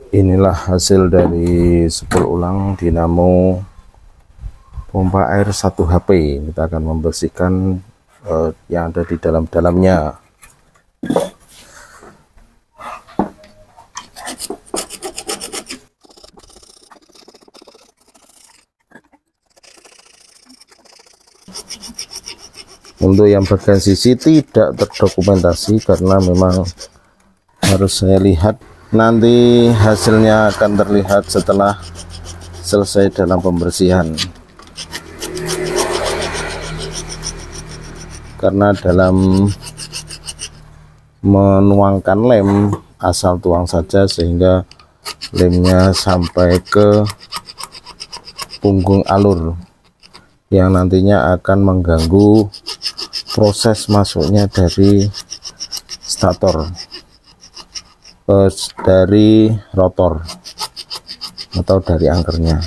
Inilah hasil dari sepul ulang dinamo pompa air 1 HP. Kita akan membersihkan yang ada di dalamnya. Untuk yang bagian sisi tidak terdokumentasi karena memang harus saya lihat, nanti hasilnya akan terlihat setelah selesai dalam pembersihan. Karena dalam menuangkan lem asal tuang saja sehingga lemnya sampai ke punggung alur yang nantinya akan mengganggu proses masuknya dari stator, dari rotor atau dari angkernya.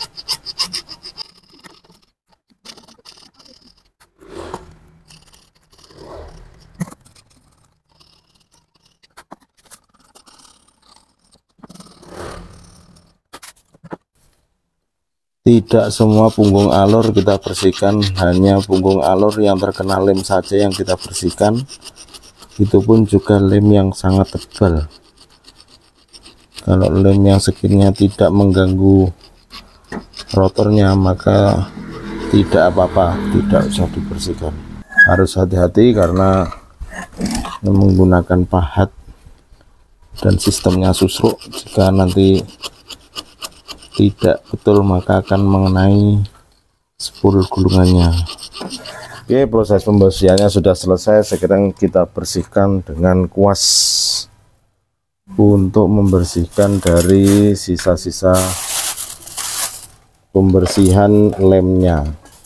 Tidak semua punggung alur kita bersihkan, hanya punggung alur yang terkena lem saja yang kita bersihkan. Itu pun juga lem yang sangat tebal. Kalau lem yang sekiranya tidak mengganggu rotornya maka tidak apa-apa, tidak usah dibersihkan. Harus hati-hati karena menggunakan pahat dan sistemnya susruk. Jika nanti tidak betul maka akan mengenai spul gulungannya. Oke, proses pembersihannya sudah selesai. Sekarang kita bersihkan dengan kuas untuk membersihkan dari sisa-sisa pembersihan lemnya.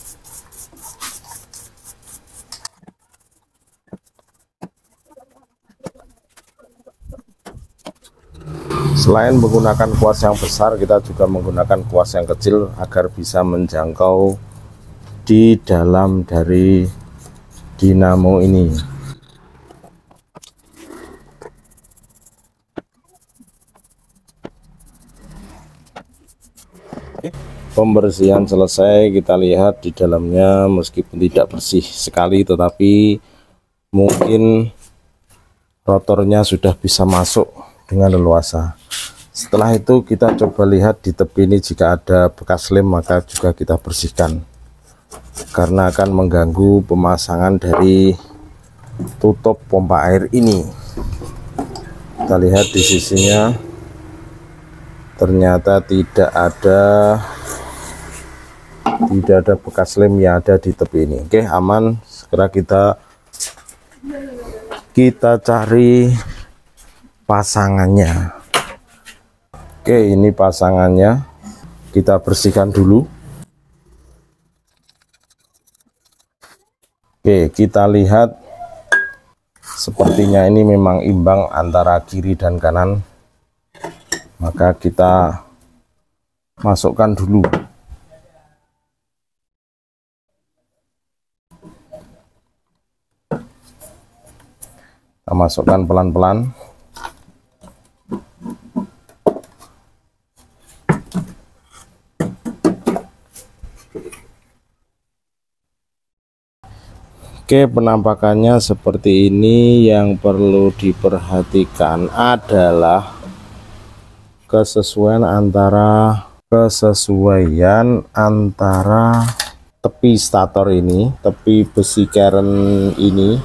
Selain menggunakan kuas yang besar, kita juga menggunakan kuas yang kecil agar bisa menjangkau di dalam dari dinamo ini. Pembersihan selesai, kita lihat di dalamnya meskipun tidak bersih sekali tetapi mungkin rotornya sudah bisa masuk dengan leluasa. Setelah itu kita coba lihat di tepi ini, jika ada bekas lem maka juga kita bersihkan karena akan mengganggu pemasangan dari tutup pompa air ini. Kita lihat di sisinya ternyata tidak ada bekas lem yang ada di tepi ini. Oke, aman. Sekarang kita cari pasangannya. Oke, ini pasangannya, kita bersihkan dulu. Oke, kita lihat sepertinya ini memang imbang antara kiri dan kanan, maka kita masukkan dulu. Kita masukkan pelan-pelan. Oke, penampakannya seperti ini. Yang perlu diperhatikan adalah kesesuaian antara tepi stator ini, tepi besi keren ini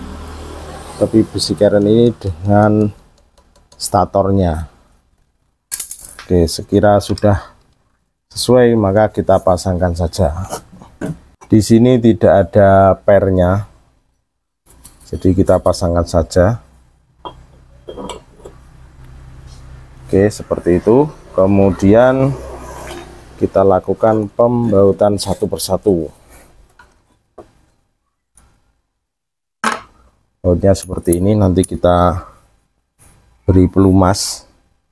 dengan statornya. Oke, sekira sudah sesuai maka kita pasangkan saja. Di sini tidak ada pernya, jadi kita pasangkan saja. Oke, seperti itu. Kemudian kita lakukan pembautan satu persatu. Bautnya seperti ini, nanti kita beri pelumas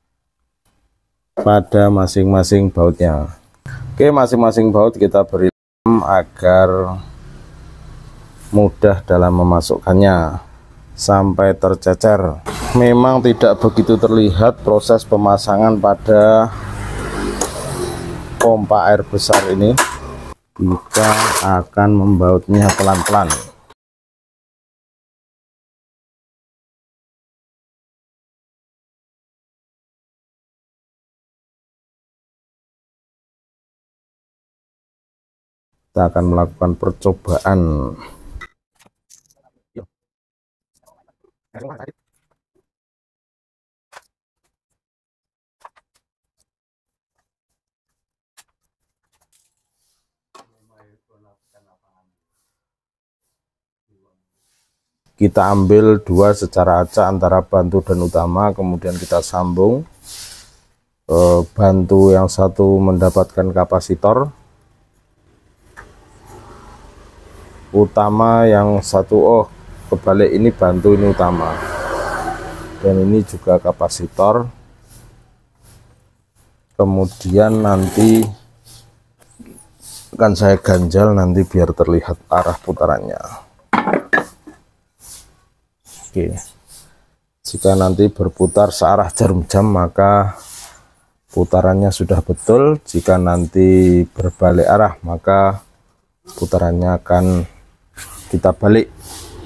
pada masing-masing bautnya. Oke, masing-masing baut kita beri agar mudah dalam memasukkannya sampai tercecer. memang tidak begitu terlihat proses pemasangan pada pompa air besar ini. Kita akan membautnya pelan-pelan. Kita akan melakukan percobaan. Kita ambil dua secara acak antara bantu dan utama, kemudian kita sambung. Bantu yang satu mendapatkan kapasitor, utama yang satu kebalik, ini bantu, ini utama, dan ini juga kapasitor. Kemudian nanti akan saya ganjal nanti biar terlihat arah putarannya. Oke, jika nanti berputar searah jarum jam maka putarannya sudah betul. Jika nanti berbalik arah maka putarannya akan kita balik.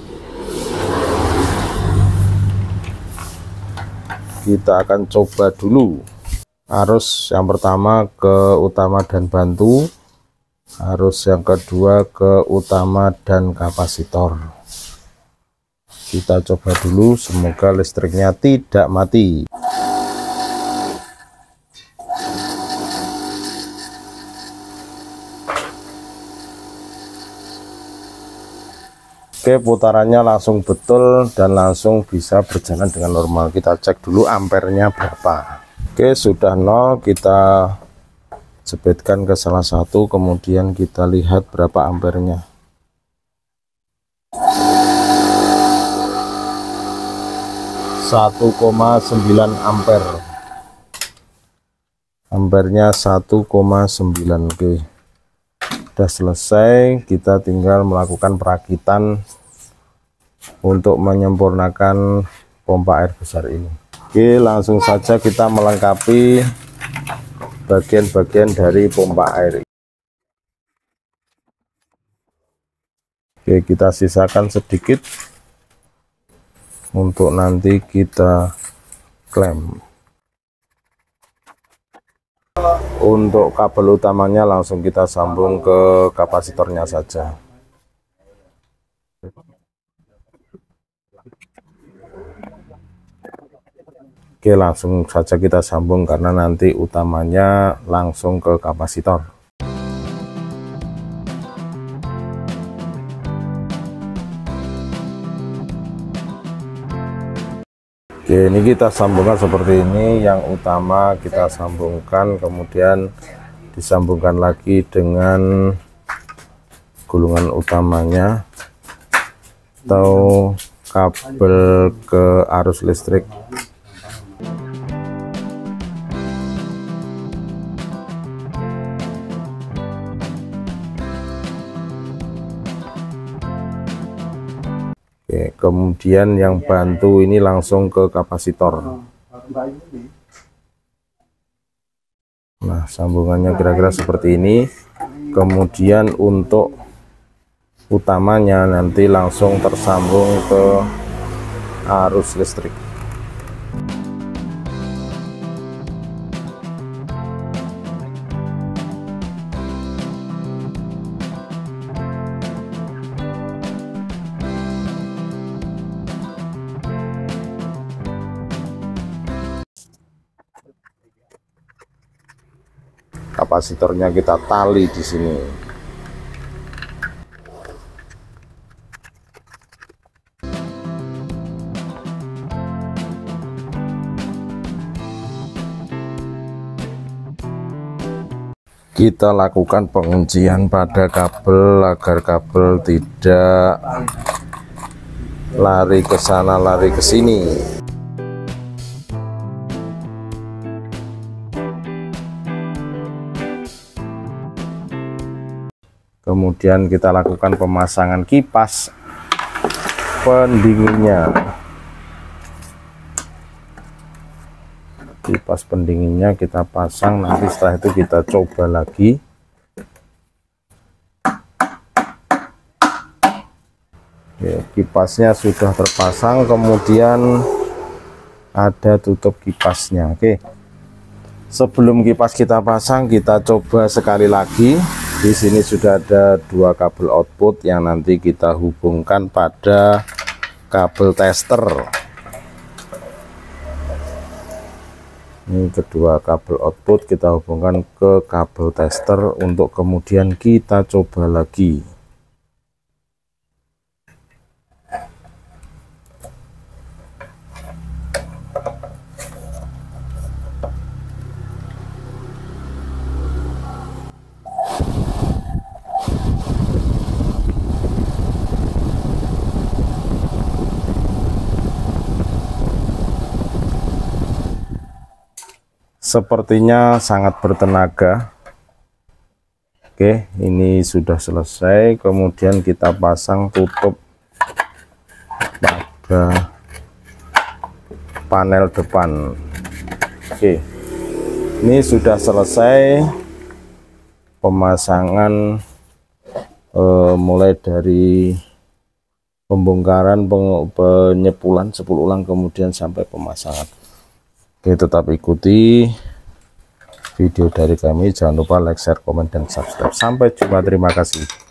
Kita akan coba dulu arus yang pertama ke utama dan bantu, arus yang kedua ke utama dan kapasitor. Kita coba dulu, semoga listriknya tidak mati. Oke, putarannya langsung betul dan langsung bisa berjalan dengan normal. Kita cek dulu ampernya berapa. Oke, sudah 0, kita jepitkan ke salah satu, kemudian kita lihat berapa ampernya. 1,9 ampere. Ampernya 1,9. Oke, sudah selesai. Kita tinggal melakukan perakitan untuk menyempurnakan pompa air besar ini. Oke, langsung saja kita melengkapi bagian-bagian dari pompa air. Oke, kita sisakan sedikit untuk nanti kita klem. Untuk kabel utamanya langsung kita sambung ke kapasitornya saja. Oke, langsung saja kita sambung karena nanti utamanya langsung ke kapasitor. Oke, ini kita sambungkan seperti ini. Yang utama kita sambungkan, kemudian disambungkan lagi dengan gulungan utamanya atau kabel ke arus listrik. Oke, kemudian yang bantu ini langsung ke kapasitor. Nah, sambungannya kira-kira seperti ini. Kemudian untuk utamanya nanti langsung tersambung ke arus listrik. Kapasitornya kita tali di sini. Kita lakukan penguncian pada kabel agar kabel tidak lari ke sana lari ke sini. Kemudian kita lakukan pemasangan kipas pendinginnya. kipas pendinginnya kita pasang, nanti setelah itu kita coba lagi. Oke, kipasnya sudah terpasang, kemudian ada tutup kipasnya. Oke, sebelum kipas kita pasang, kita coba sekali lagi. Di sini sudah ada 2 kabel output yang nanti kita hubungkan pada kabel tester. Ini kedua kabel output kita hubungkan ke kabel tester untuk kemudian kita coba lagi. Sepertinya sangat bertenaga. Oke, ini sudah selesai, kemudian kita pasang tutup pada panel depan. Oke, ini sudah selesai pemasangan, mulai dari pembongkaran, penyepulan 10 ulang, kemudian sampai pemasangan. Oke, tetap ikuti video dari kami, jangan lupa like, share, komen, dan subscribe. Sampai jumpa, terima kasih.